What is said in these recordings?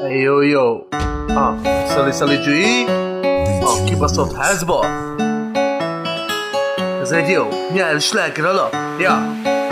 Jó. Szali G. A kibaszott házba. Ez egy jó nyári sláger alap. Ja.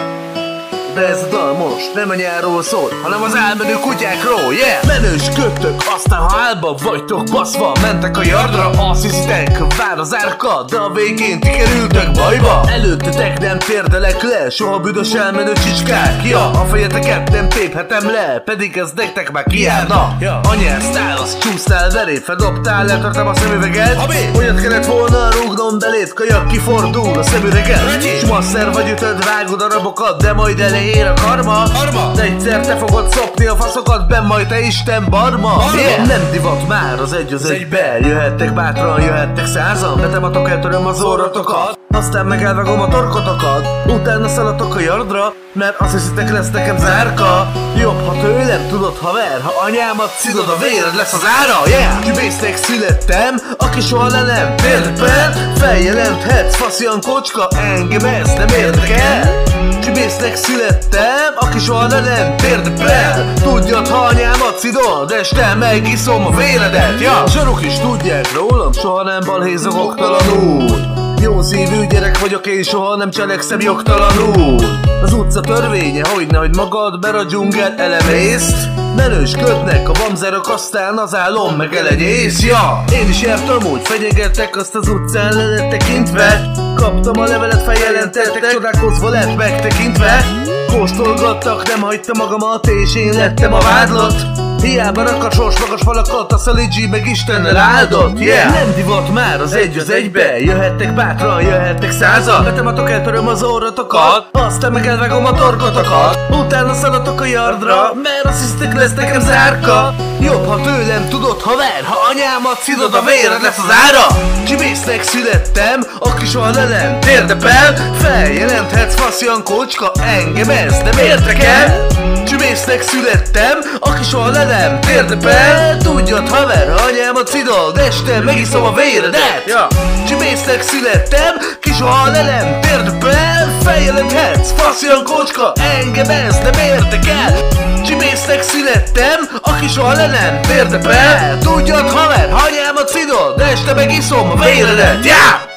De ez a dal most nem a nyárról szól, hanem az elmenő kutyákról, yeah! Menősködtök, aztán ha álba vagytok baszva, mentek a yardra, azt hiszitek, vár az árka, de a végén ti kerültök bajba. Előttetek nem térdelek le, soha büdös elmenő csicskák, ja! A fejeteket nem téphetem le, pedig ez nektek már kijárna. Anyáztál, az csúsztál velét, feldobtál, letörtem a szemüveget, olyat kellett volna rúgnom belét, kajak kifordul a szemüveget. S masszer vagy ütöd, vágod a rabokat, de majd ér a karma. De egyszer te fogod szopni a faszokat, benn majd te Isten barma. Yeah. Nem divat már az egy az egybe, jöhettek bátran, jöhettek százan, betematok, eltöröm az orrotokat, aztán meg elvágom a torkotokat, utána szalatok a yardra, mert azt hiszitek lesz nekem zárka. Jobb, ha tőlem tudod haver, ha anyámat szidod, a véred lesz az ára, yeah! Csibésznek születtem, aki soha le nem térdepel, feljelenthetsz, faszian kocska, engem ez nem érdekel. Csibésznek születtem, aki soha nem térdepel, tudjad, ha anyámat szidod, este megiszom a véredet, ja! Zsarok is tudják rólam, soha nem balhézok oktalanul. Jó szívű gyerek vagyok, én soha nem cselekszem jogtalanul. Az utca törvénye, hogynehogy magad, ber a dzsungel elemészt. Menősködnek a bamzerok, aztán az álom meg elegyész, ja! Én is jártam úgy, fenyegettek, azt az utcán le lett tekintve. Kaptam a levelet, feljelentettek, csodálkozva lett megtekintve. Kóstolgattak, nem hagyta magamat, és én lettem a vádlott. Hiába rakad sorsmagas falakat, a Szali G meg Istennel áldott, yeah! Nem divat már az egy az egybe, jöhettek bátran, jöhettek százan, betematok, eltöröm az orrotokat, aztán meg elvágom a torkotokat, utána szalatok a yardra, mert azt hisztek lesz nekem zárka. Jobb, ha tőlem tudod haver, ha anyámat szidod, a véred lesz az ára. Csibésznek születtem, aki soha nem térdepel, feljelenthetsz, faszian kocska, engem ez nem érdekel. Csibésznek születtem, aki soha nem térdepel, tudjad haver, ha anyámat szidod, este megiszom a véredet, ja! Csibésznek születtem, ki soha nem térdepel, feljelenthetsz, faszian kocska, engem ez nem érdekel. Csibésznek születtem, aki soha nem térdepel, tudjad haver, ha anyámat szidod, este megiszom a véredet, ja!